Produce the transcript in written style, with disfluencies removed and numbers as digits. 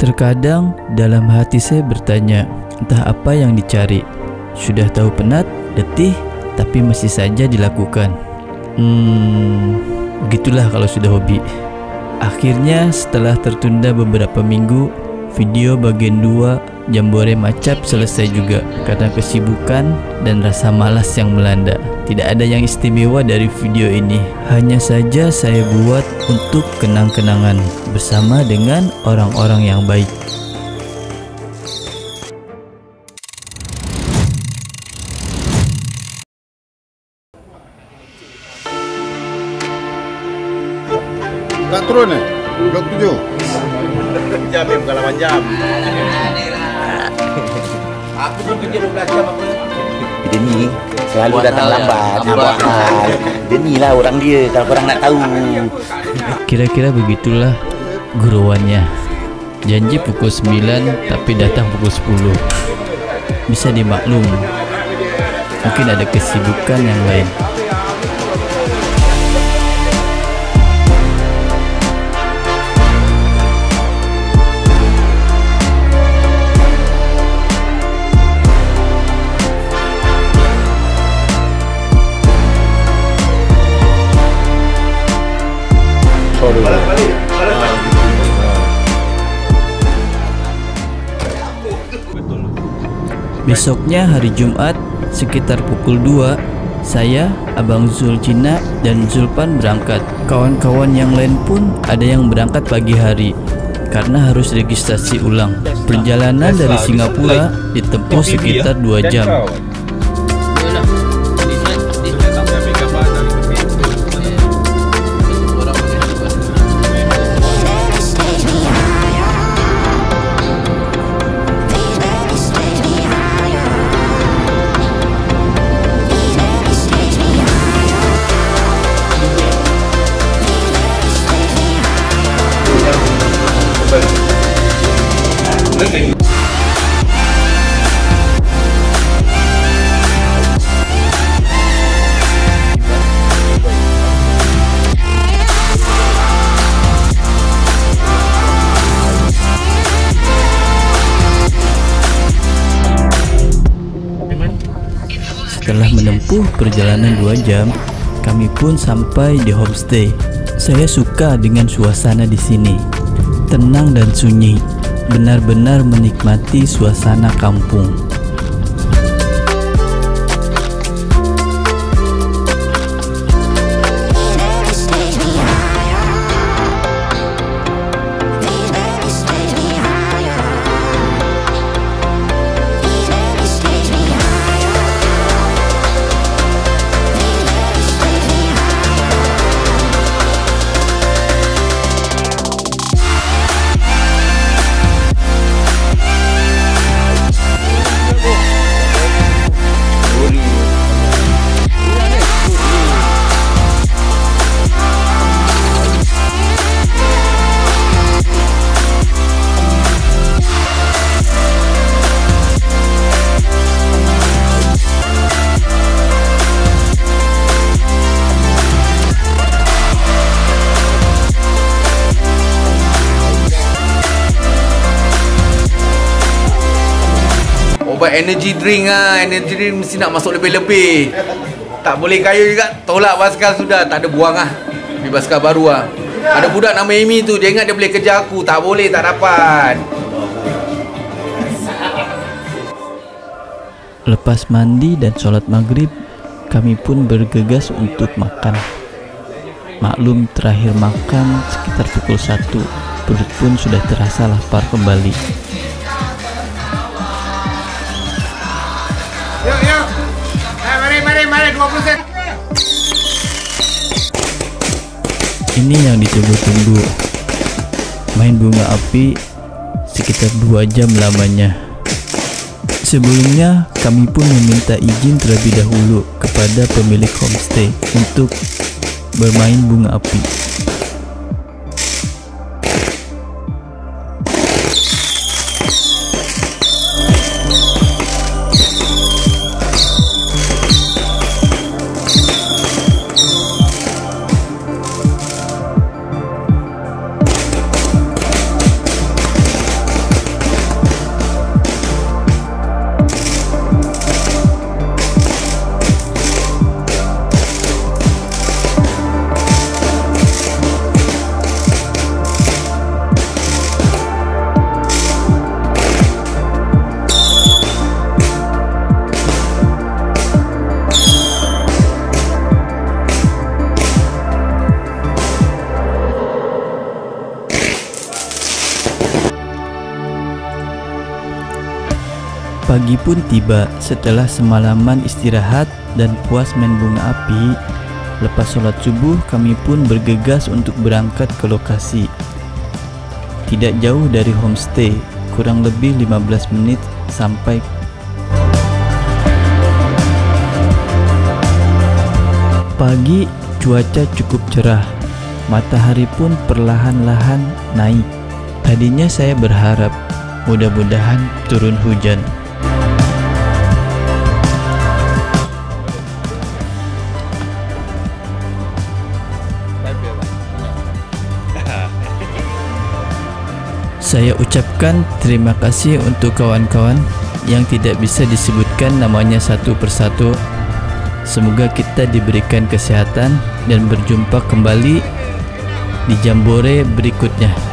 Terkadang dalam hati saya bertanya, entah apa yang dicari. Sudah tahu penat, letih, tapi masih saja dilakukan. Begitulah kalau sudah hobi. Akhirnya setelah tertunda beberapa minggu, video bagian 2 Jambore Macap selesai juga karena kesibukan dan rasa malas yang melanda. Tidak ada yang istimewa dari video ini, hanya saja saya buat untuk kenang-kenangan bersama dengan orang-orang yang baik. Tak turun Blok 7 jam ya, bukan 8 jam. Aku pun kerja 12 jam apa. Dia ni selalu datang lambat. Dia ni lah orang dia, kalau korang nak tahu. Kira-kira begitulah guruannya. Janji pukul 9 tapi datang pukul 10. Bisa dimaklum, mungkin ada kesibukan yang lain. Besoknya hari Jumat sekitar pukul 2, saya, Abang Zul Cina dan Zulpan berangkat. Kawan-kawan yang lain pun ada yang berangkat pagi hari karena harus registrasi ulang. Perjalanan dari Singapura ditempuh sekitar 2 jam. Setelah menempuh perjalanan 2 jam, kami pun sampai di homestay. Saya suka dengan suasana di sini. Tenang dan sunyi, benar-benar menikmati suasana kampung. Obat energy drink energy drink mesti nak masuk lebih-lebih. Tak boleh kaya juga, tolak basikal sudah, tak ada buang di basikal baru Ada budak nama Amy tu, dia ingat dia boleh kejar aku, tak boleh, tak dapat. Lepas mandi dan sholat maghrib, kami pun bergegas untuk makan. Maklum terakhir makan sekitar pukul 1, perut pun sudah terasa lapar kembali. Yuk. Mari 20 sen. Ini yang ditunggu-tunggu. Main bunga api sekitar 2 jam lamanya. Sebelumnya kami pun meminta izin terlebih dahulu kepada pemilik homestay untuk bermain bunga api. Pagi pun tiba setelah semalaman istirahat dan puas main bunga api. Lepas sholat subuh, kami pun bergegas untuk berangkat ke lokasi. Tidak jauh dari homestay, kurang lebih 15 menit sampai. Pagi cuaca cukup cerah, matahari pun perlahan-lahan naik. Tadinya saya berharap mudah-mudahan turun hujan. Saya ucapkan terima kasih untuk kawan-kawan yang tidak bisa disebutkan namanya satu persatu. Semoga kita diberikan kesehatan dan berjumpa kembali di Jambore berikutnya.